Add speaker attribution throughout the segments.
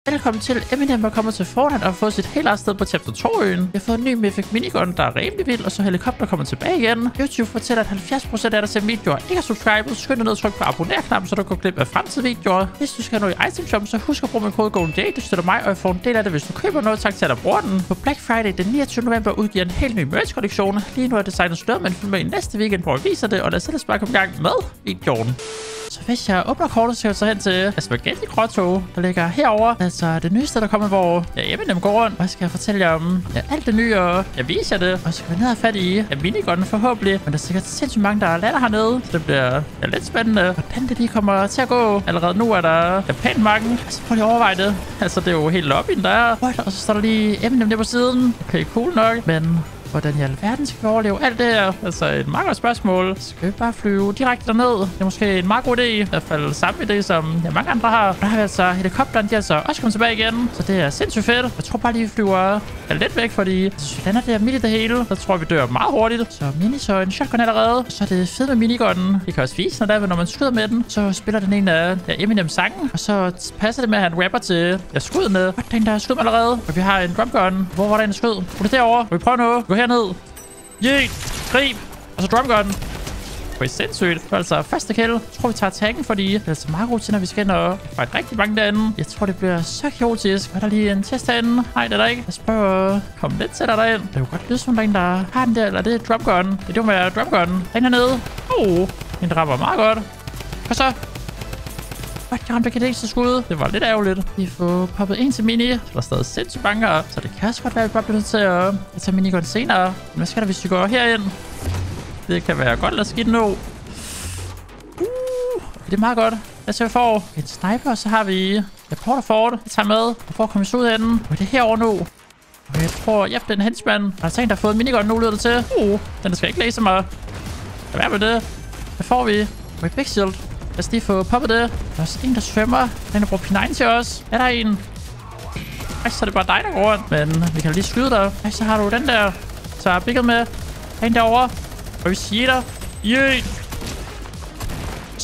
Speaker 1: Velkommen til. Eminem er kommet til Fortnite og har fået sit helt eget sted på Chapter 2-øen. Vi har fået en ny Mythic Minigun, der er rimelig vild, og så helikopter kommer tilbage igen. YouTube fortæller, at 70% af der ser videoer ikke er subscribet. Skynd dig ned og tryk på abonner-knappen, så du går glip af fremtidige videoer. Hvis du skal have noget i Item Shop, så husk at bruge min kode GOLDENDAY. Det støtter mig, og jeg får en del af det, hvis du køber noget. Tak til at der bruger den. På Black Friday den 29. november udgiver en helt ny merch-kollektion. Lige nu er designet større, men følg med i næste weekend, hvor jeg viser det, og lad os bare komme i gang med videoen. Så hvis jeg åbner kortet, så jeg så hen til Spaghetti Grotto, der ligger herover. Altså det nyeste, der kommer, hvor Eminem går rundt. Og jeg skal fortælle jer om alt det nye, og jeg viser jer det. Og så skal vi ned og fat i minigunnen forhåbentlig. Men der er sikkert sindssygt mange, der lander hernede. Så det bliver lidt spændende, hvordan det lige kommer til at gå. Allerede nu er der pænt mange. Altså prøv lige at overveje det. Altså det er jo helt lobbyen, der er. Og så står der lige Eminem der på siden. Okay, cool nok, men hvordan i alverden skal vi overleve alt det her? Altså et meget godt spørgsmål. Skal vi bare flyve direkte derned? Det er måske en meget god idé. I hvert fald samme idé, som mange andre har. Der har vi altså helikopteren, de er altså også kommet tilbage igen. Så det er sindssygt fedt. Jeg tror bare lige, vi flyver lidt væk, fordi hvis vi lander der midt i det hele, så tror jeg, vi dør meget hurtigt. Så mini, så en shotgun allerede. Så er det fedt med minigunnen. Vi kan også vise, når man skyder med den, så spiller den en af Eminems sangen. Og så passer det med, at han rapper til skuddene. Den der skød allerede. Og vi har en drumgun. Hvor var der en skød? Hvor det derovre? Vil vi prøve noget? Gå herned. Grib. Og så drumgun. Det er sindssygt. Altså første kill. Jeg tror, vi tager taggen, fordi det er altså meget god til, når vi skal ind og fight rigtig mange derinde. Jeg tror, det bliver så kaotisk. Er der lige en test herinde? Nej, det er der ikke. Jeg prøver at komme lidt tættere derind. Det er jo godt lyde som der har den der. Eller det er drumgun. Det er jo med drumgun. Den hernede. Den rammer meget godt. Og så jeg ramte ikke det eneste skud. Det var lidt ærgerligt. Vi får poppet en til mini. Så der er stadig sindssygt banker. Så det kan også godt være, at vi bare bliver nødt til at tage minigun senere. Men hvad skal der, hvis vi går herind? Det kan være godt at skidt nu. Det er meget godt. Lad os se, vi får en sniper. Og så har vi Porter Ford. Jeg tager med. Og for at komme ud af den. Og det er herovre nu. Og jeg tror, det er en henchman. Og der er en, der har fået minigun nu, lyder det til. Den skal ikke læse mig. Hvad med det? Hvad får vi? Og et big shield. Lad os lige få poppet det. Der er også en, der svømmer. Den har brugt P9 til os. Er der en? Ej, så er det bare dig, der går rundt. Men vi kan lige skyde dig. Ej, så har du den der. Så er bigget med. En derovre. Og vi siger dig. Så.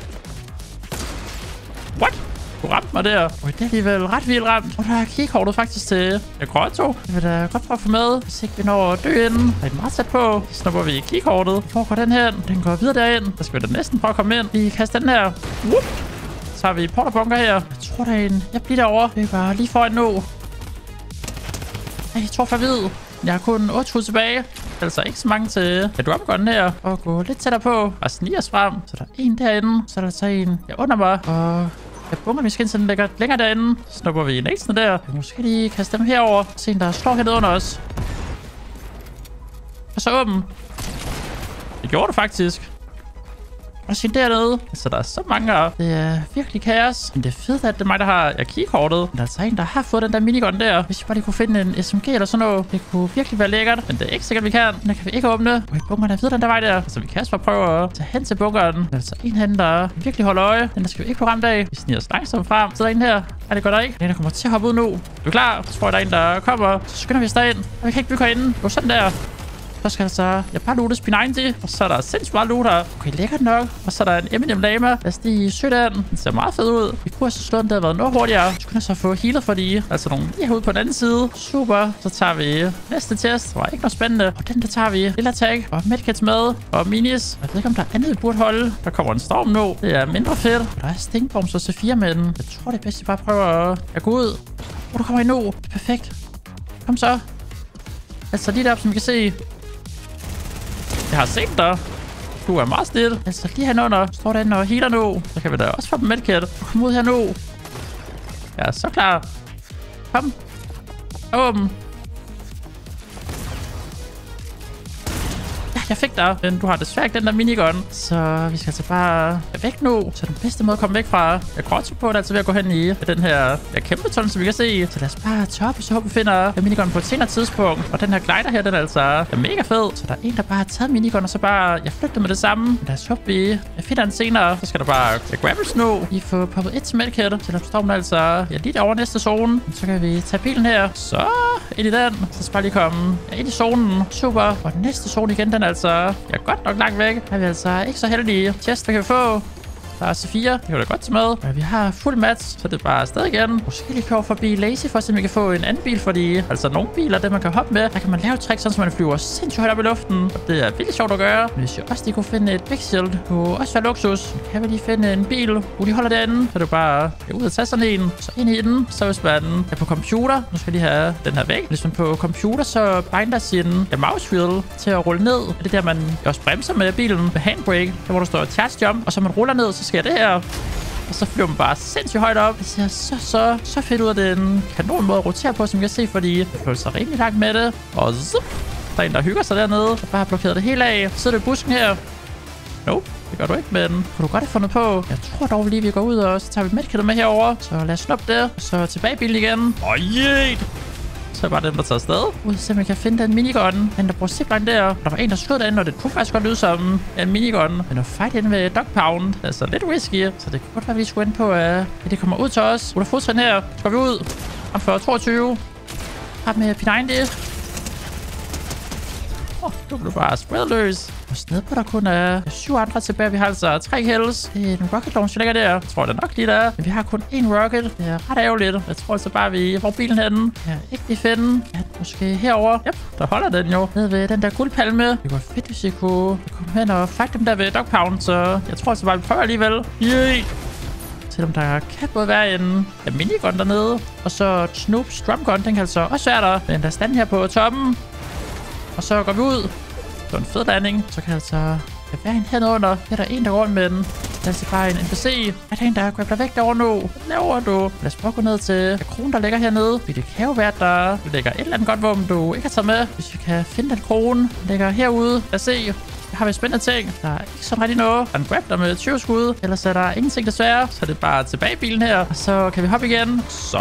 Speaker 1: What? Du ramte mig der. Det er alligevel ret vildt ramt. Og der er keykortet faktisk til Grotto. Det vil da godt prøve at få med. Hvis ikke vi når at dø inden. Der er meget tæt på. Så snupper vi keykortet. Hvor går den her? Den går videre derind. Der skal vi da næsten prøve at komme ind. Vi kaster den her. Så har vi porterbunker her. Jeg tror, der er en. Jeg bliver derovre. Det er bare lige foran nu. Jeg tror for vid. Jeg har kun 8 skud tilbage. Altså ikke så mange til drumgunnen her. Og gå lidt tættere på. Og snige os frem. Så der er en derinde. Så er der så en under mig. Og jeg bunker min skin, så den ligger længere derinde. Så snupper vi en ekstra der. Jeg måske lige kaste dem herover. Se en, der slår hernede under os. Og så åben. Det gjorde det faktisk. Og se dernede. Altså, der er så mange her. Det er virkelig kaos. Men det er fedt, at det er mig, der har keykortet. Men der er altså en, der har fået den der minigun der. Hvis vi bare lige kunne finde en SMG eller sådan noget. Det kunne virkelig være lækkert. Men det er ikke sikkert, vi kan. Den kan vi ikke åbne. Og bunkeren er videre den der vej der. Altså, vi kan også bare prøve at tage hen til bunkeren. Der er altså en hen, der virkelig holder øje. Den der skal vi ikke blive ramt af. Vi sniger os langsomt frem. Så der er en her. Nej, det går der ikke. Den der kommer til at hoppe ud nu. Er du klar? Så tror jeg, der er en, der kommer. Så skynder vi os derind. Og vi kan ikke bygge herinde. Gå sådan der. Så skal altså bare lootes P90. Og så er der sindssygt meget loot her. Okay, lækkert nok. Og så er der en Eminem Lama. Lad os lige søge den. Den ser meget fed ud. Vi kunne altså slå den, der havde været noget hurtigere. Så kunne jeg så få healer for de. Altså nogle lige herude på den anden side. Super. Så tager vi næste test. Det var ikke noget spændende. Og den der tager vi. Lille attack. Og medkits med. Og minis. Jeg ved ikke, om der er andet, vi burde holde. Der kommer en storm nu. Det er mindre fedt. Og der er stinkbombs og C4 med den. Jeg tror, det er bedst, at bare prøver at gå ud. Du kommer ind nu. Det er perfekt. Kom så. Altså lige deroppe, som vi kan se. Jeg har set dig. Du er meget stille. Altså lige herunder står der og healer nu. Så kan vi da også få dem medkit. Kom ud her nu. Jeg er så klar. Kom. Åben. Ja, jeg fik dig. Men du har desværre ikke den der minigun. Så vi skal altså bare væk nu. Så den bedste måde at komme væk fra Grotto på, det er altså ved at gå hen i den her kæmpe tunnel, som vi kan se. Så lad os bare tage op, og så håber vi finder minigun på et senere tidspunkt. Og den her glider her, den er altså mega fed. Så der er en, der bare har taget minigun, og så bare flygter med det samme. Lad os håbe, vi finder den senere. Så skal der bare grabbes nu. Vi får poppet et til medkit. Så der står den altså lige derovre næste zone. Så kan vi tage bilen her. Så ind i den. Så skal bare lige komme ind i zonen. Super. Og den næste zone igen, den er altså godt nok langt væk. Her er vi altså ikke så heldige. Chest, der kan vi få. Der er C4. Det kan da godt tage med. Men vi har fuld match, så det er bare afsted igen. Måske lige køre forbi Lazy, for at se, om vi kan få en anden bil. Fordi altså nogle biler, det man kan hoppe med, der kan man lave tricks, sådan så man flyver sindssygt højt op i luften. Og det er virkelig sjovt at gøre. Men hvis jeg også lige kunne finde et big shield, det kunne også være luksus. Så kan vi lige finde en bil, hvor de holder derinde. Så er det bare ud og tage sådan en. Så ind i den. Så hvis man er på computer, nu skal jeg lige have den her væk. Hvis man på computer, så binder sin mouse wheel til at rulle ned. Og det er der, man også bremser med bilen med handbrake. Der hvor der står charge jump. Og så man ruller ned, så sker det her. Og så flyver man bare sindssygt højt op. Det ser så fedt ud, at det er en kanon måde at rotere på, som jeg kan se, fordi jeg føler sig rimelig langt med det. Og zup, der er en, der hygger sig dernede. Jeg bare har blokeret det hele af. Så er det busken her. Nope, det gør du ikke, men kunne du godt have fundet på. Jeg tror dog lige, vi går ud, og så tager vi medkittet med herover. Så lad os snuppe det. Og så tilbage i bilen igen. Så er bare den, der tager afsted. Ud så man kan finde den minigun. Den der bruger zipline der. Der var en, der skød derinde, og det kunne faktisk godt lyde som en minigun. Men at fight ind med dog pound, det er så lidt risky. Så det kunne godt være, at vi skulle ind på, at det kommer ud til os. Ud af fodtrin her. Så går vi ud. Om for 22. Har med P90. Du blev bare spredt løs. Og sned på, der kun er 7 andre tilbage. Vi har altså 3 kills. Det er en rocket launch, der ligger der. Jeg tror, det er nok lige der. Men vi har kun 1 rocket. Det er ret ærgerligt. Jeg tror altså bare, vi får bilen henne. Jeg kan ikke lige finde. Ja, måske herover. Yep, der holder den jo. Nede ved den der guldpalme. Det var fedt, hvis vi kunne komme hen og fight dem der ved dog pound. Så jeg tror altså bare, vi prøver alligevel. Selvom der kan både være en minigun dernede. Og så Snoop's drumgun. Den kan altså også være der. Men der er stand her på toppen. Og så går vi ud. Det var en fed landing. Så kan altså være en herunder. Her er der en, der går rundt med den. Det er altså bare en NPC. Er der en, der grabler væk derovre nu? Hvad laver du? Lad os prøve at gå ned til kronen, der ligger hernede. Det kan jo være, at der ligger et eller andet godt våben, du ikke har taget med. Hvis vi kan finde den krone, der ligger herude. Lad os se. Der har vi spændende ting. Der er ikke sådan rigtig noget. Der er en grab der med 20 skud. Ellers er der ingenting desværre. Så er det bare tilbage i bilen her. Og så kan vi hoppe igen. Så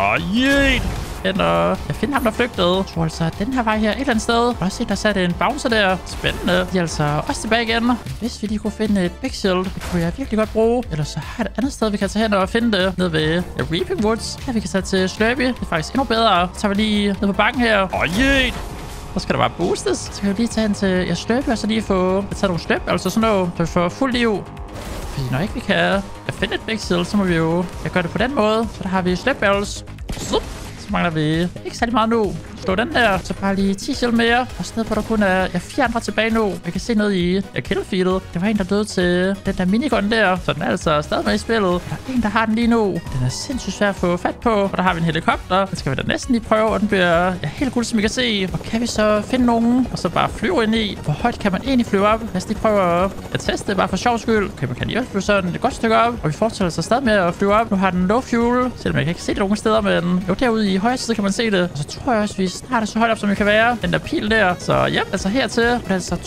Speaker 1: og jeg finder ham, der flygtede. Jeg tror altså, at den her vej her et eller andet sted. Og også se, der satte en bouncer der. Spændende. De er altså også tilbage igen. Hvis vi lige kunne finde et big shield, det kunne jeg virkelig godt bruge. Ellers så har jeg et andet sted, vi kan tage hen og finde det. Nede ved Reaping Woods. Her vi kan tage til Slurpee. Det er faktisk endnu bedre. Så tager vi lige ned på bakken her. Så skal der bare boostes. Så kan vi lige tage hen til Slurpee, og så lige få tage nogle sløb, altså sådan noget, så vi får fuld liv. Fordi når ikke vi kan finde et big shield, så må vi jo gøre det på den måde. Så der har vi sløb barrels. Så mangler vi ikke særlig meget nu. Slå den der, så bare lige 10 shield mere. Og sådan noget, hvor der kun er 4 andre tilbage nu. Jeg kan se ned i killfeedet. Det var en, der døde til den der minigun der. Så den er altså stadig med i spillet. Der er en, der har den lige nu. Den er sindssygt svær at få fat på. Og der har vi en helikopter. Den skal vi da næsten lige prøve. Og den bliver helt guld, som I kan se. Og kan vi så finde nogen, og så bare flyve ind i? Hvor højt kan man egentlig flyve op? Lad os lige prøve at teste det bare for sjov skyld. Okay, man kan lige flyve sådan et godt stykke op. Og vi fortsætter så stadig med at flyve op. Nu har den low fuel. Selvom jeg kan ikke se det nogen steder, men jo derude i højre side kan man se det. Og så tror jeg også, vi snart er så højt op, som vi kan være. Den der pil der. Så ja, altså hertil. Det er altså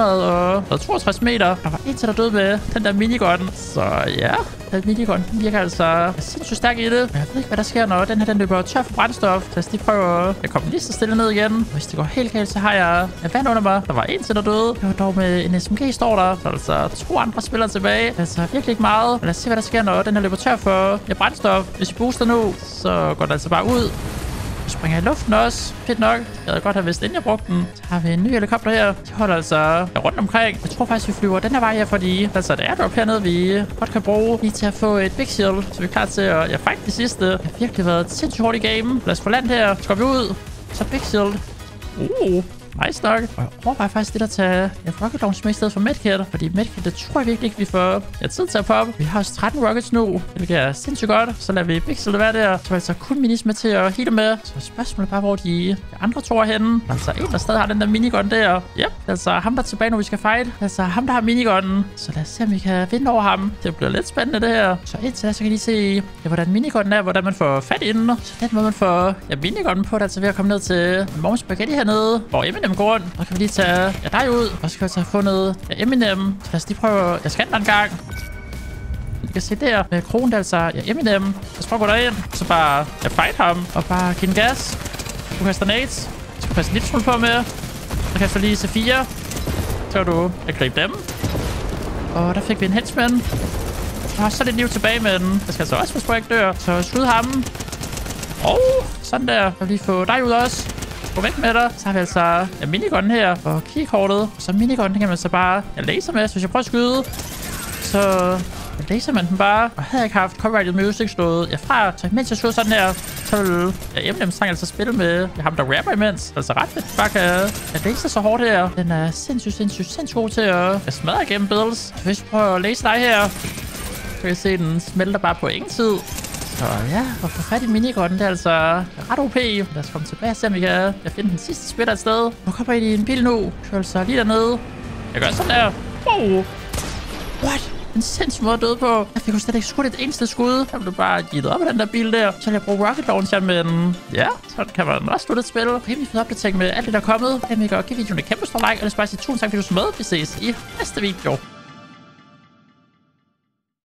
Speaker 1: 262 meter. Der var en til, der døde med den der minigun. Så ja, den minigun virker altså sindssygt stærk i det. Men jeg ved ikke, hvad der sker, når den her den løber tør for brændstof. Så lad os lige prøve at komme lige så stille ned igen. Og hvis det går helt galt, så har jeg vand under mig. Der var en til, der døde. Det var dog med en SMG, står der. Så altså 2 andre spillere tilbage. Altså virkelig ikke meget. Men lad os se, hvad der sker, når den her løber tør for brændstof. Hvis vi booster nu, så går det altså bare ud. Springer i luften også. Fedt nok. Jeg havde godt have vidst, inden jeg brugte den. Så har vi en ny helikopter her. De holder altså rundt omkring. Jeg tror faktisk, vi flyver den her vej her, fordi altså, det er der hernede, vi godt kan bruge lige til at få et big shield. Så vi er klar til at fight det sidste. Det har virkelig været et sindssygt hårdt i game. Lad os få land her. Så går vi ud. Så big shield. Nice nok. Og jeg overvejer faktisk det at tage rocket launch med i stedet for medkit. Fordi medkit, det tror jeg virkelig ikke, vi får tid til at poppe. Vi har også 13 rockets nu. Det bliver sindssygt godt. Så lader vi pixel være der. Så er altså kun minis med til at heale med. Så spørgsmålet bare, hvor de andre to er henne. Altså en, der stadig har den der minigun der. Yep. Altså ham, der er tilbage, når vi skal fight. Altså ham, der har minigunnen. Så lad os se, om vi kan vinde over ham. Det bliver lidt spændende, det her. Så indtil da, så kan I lige se, hvordan minigunnen er. Hvordan man får fat i den. Så den måde, man får minigunnen på, der er altså ved at komme ned til Mom Spaghetti hernede. Hvor Eminem går rundt. Så kan vi lige tage dig ud. Og så kan vi tage fundet Eminem. Så lad os lige prøve. Jeg scanner en gang. I kan se der med kronen, der altså Eminem. Lad os prøve at gå derind. Så bare fight ham. Og bare give den gas. Du kaster nades. Så kan du kaste en lille på med. Så kaster lige C4. Så kan du gribe dem. Og der fik vi en henchman. Og så er det liv tilbage med den. Jeg skal altså også passe på, at jeg ikke dør. Så skyd ham. Sådan der. Jeg vil lige få dig ud også. Gå væk med dig. Så har vi altså minigunnen her og keykortet. Så minigunnen kan man så bare laser med. Så hvis jeg prøver at skyde, så Så læser man den bare. Og havde jeg ikke haft copyrighted music stået fra, så imens jeg så sådan her, så ville Eminem sang altså spille med ham, der rapper imens. Altså ret fedt. Bare kan jeg læser så hårdt her. Den er sindssygt god til at smadre igennem builds. Så hvis vi prøver at læse dig her, så kan jeg se, den smelter bare på ingen tid. Så ja, at få fat i minigun, det er altså ret OP. Lad os komme tilbage og se, om vi kan finde den sidste spiller et sted. Nu kommer jeg i en bil nu. Kører så lige dernede. Jeg gør sådan der. Wow. What? En sindssyg måde at døde på. Jeg fik jo slet ikke skudt et eneste skud. Jeg blev bare givet op af den der bil der. Så vil jeg bruge rocket launcher, men ja, så kan man også slutte et spil. Rimelig fed opdatering med alt det, der er kommet. Giv videoen et kæmpe stor like, og lad os bare sige tusind tak, fordi du så med. Vi ses i næste video.